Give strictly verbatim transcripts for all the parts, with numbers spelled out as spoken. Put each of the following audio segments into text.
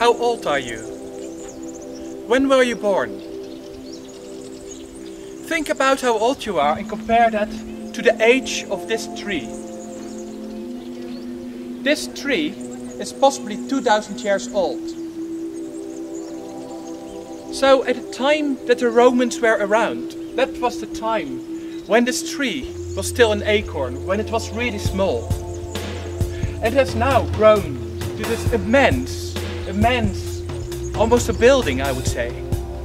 How old are you? When were you born? Think about how old you are and compare that to the age of this tree. This tree is possibly two thousand years old. So at the time that the Romans were around, that was the time when this tree was still an acorn, when it was really small. And it has now grown to this immense, immense, almost a building, I would say.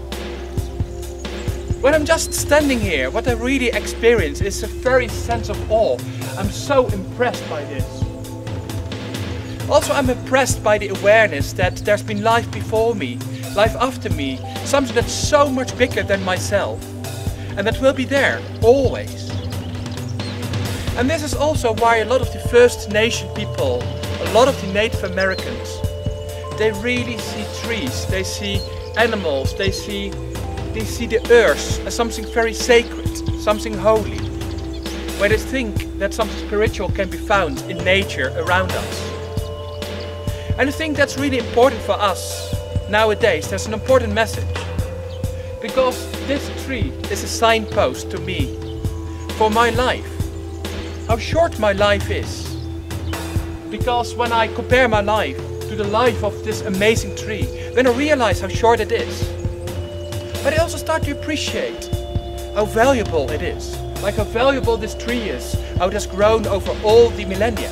When I'm just standing here, what I really experience is a very sense of awe. I'm so impressed by this. Also, I'm impressed by the awareness that there's been life before me, life after me, something that's so much bigger than myself, and that will be there, always. And this is also why a lot of the First Nation people, a lot of the Native Americans, they really see trees, they see animals, they see, they see the earth as something very sacred, something holy, where they think that something spiritual can be found in nature around us. And I think that's really important for us nowadays. There's an important message. Because this tree is a signpost to me for my life. How short my life is. Because when I compare my life to the life of this amazing tree, then I realize how short it is. But I also start to appreciate how valuable it is. Like how valuable this tree is, how it has grown over all the millennia.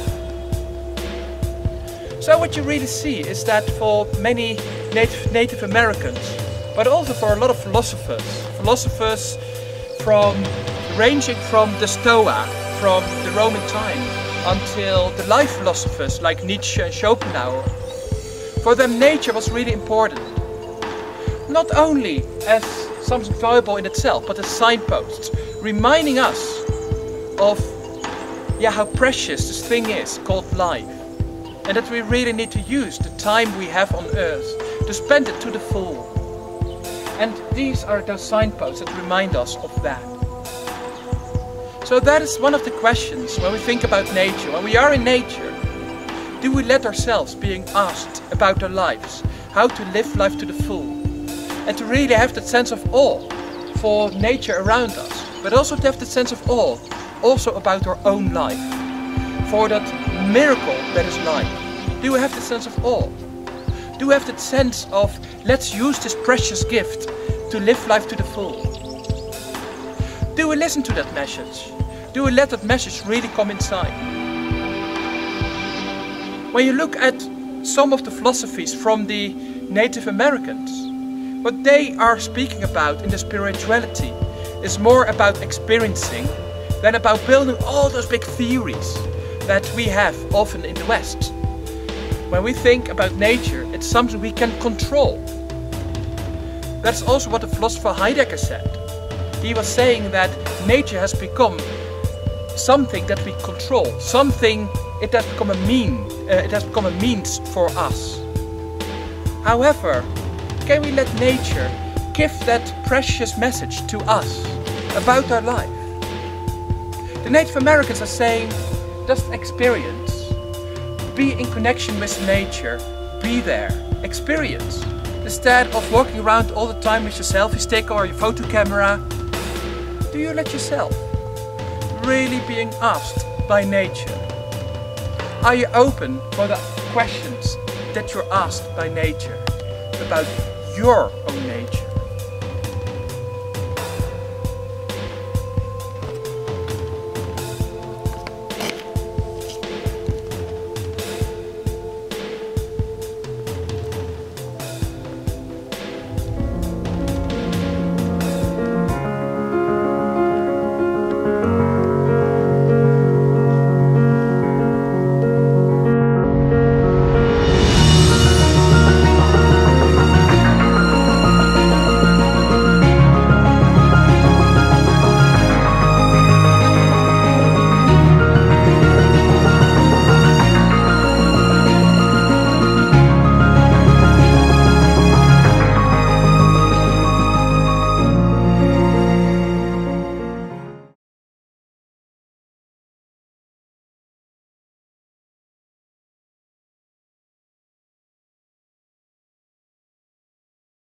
So what you really see is that for many Native, Native Americans, but also for a lot of philosophers, philosophers from ranging from the Stoa, from the Roman time, until the life philosophers like Nietzsche and Schopenhauer, for them nature was really important. Not only as something valuable in itself, but as signposts, reminding us of yeah, how precious this thing is called life. And that we really need to use the time we have on earth to spend it to the full. And these are those signposts that remind us of that. So that is one of the questions when we think about nature. When we are in nature, do we let ourselves being asked about our lives, how to live life to the full, and to really have that sense of awe for nature around us, but also to have that sense of awe also about our own life, for that miracle that is life. Do we have that sense of awe? Do we have that sense of let's use this precious gift to live life to the full? Do we listen to that message? Do we let that message really come inside? When you look at some of the philosophies from the Native Americans, what they are speaking about in the spirituality is more about experiencing than about building all those big theories that we have often in the West. When we think about nature, it's something we can control. That's also what the philosopher Heidegger said. He was saying that nature has become something that we control, something it has become a mean, uh, it has become a means for us. However, can we let nature give that precious message to us about our life? The Native Americans are saying, just experience. Be in connection with nature. Be there. Experience. Instead of walking around all the time with your selfie stick or your photo camera, do you let yourself really being asked by nature? Are you open for the questions that you're asked by nature about your own nature?